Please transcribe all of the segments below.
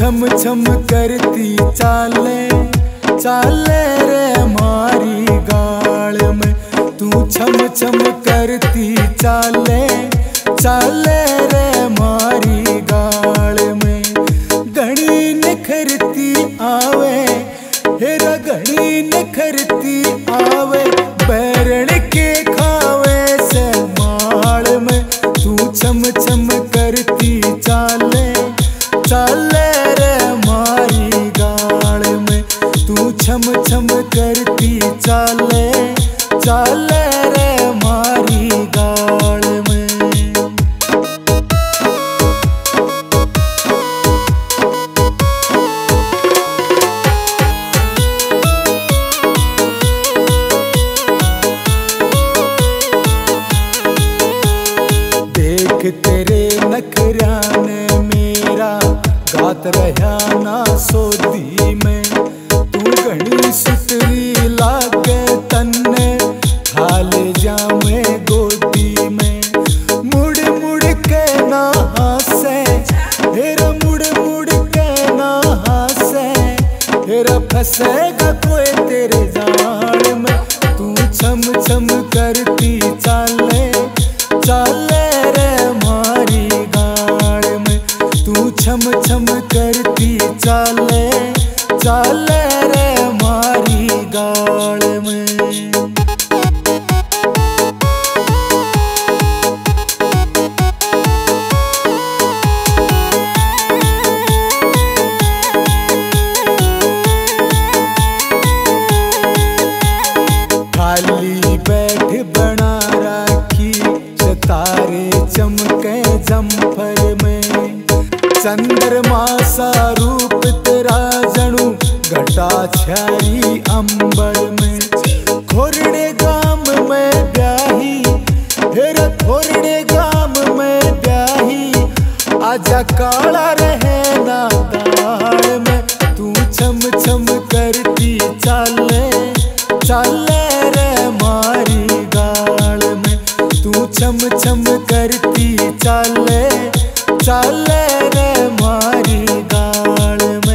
छम छम करती चाले चाले रे मारी गाल में। तू छम छम करती चाले चाले रे मारी गाल में। घड़ी निखरती आवे हेरा घड़ी निखरती आवे बैरण के खावे से माल में। तू छम छम करती चाले चाले रे मारी गाल में। तू छम छम करती चाले चाले रे मारी गाल में। देख तेरे नखरा ने मेरा गात रहा ना सोदी में। तू घनी सुतरी लागे तन्ने हाल जामे गोदी में। मुड़ मुड़ के ना हासे हेरा मुड़ मुड़ के ना हासे हेरा फंसेगा कोई तेरे जाल में। तू छम छम करती चाले चाले रे मारी गाल में। तू छम छम करती चाले चाले रे मारी गाल में। खाली बैठ बना राखी सितारे चमके जम्फर में। चंद्रमा सा रूप तेरा जणु घटा छाई अंबर में। खोरड़े गाम में ब्याही हेरा खोरड़े गाम में ब्याही आजा काला रहे ना दाल में। तू छम छम करती चाले चाले रे मारी गाल में। तू छम छम करती चाले चाले रे मारी गाल में।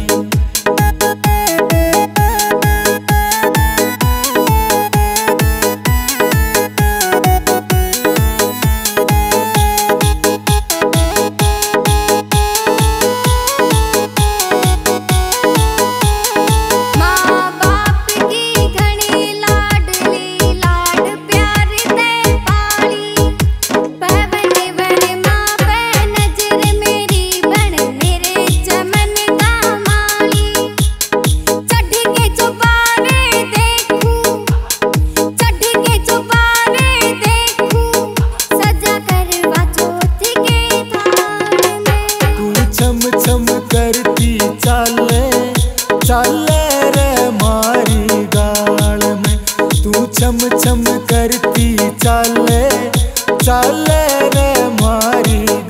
छम करती चाले चाले रे मारी गाल में। तू छम छम करती चाले चाले रे मारी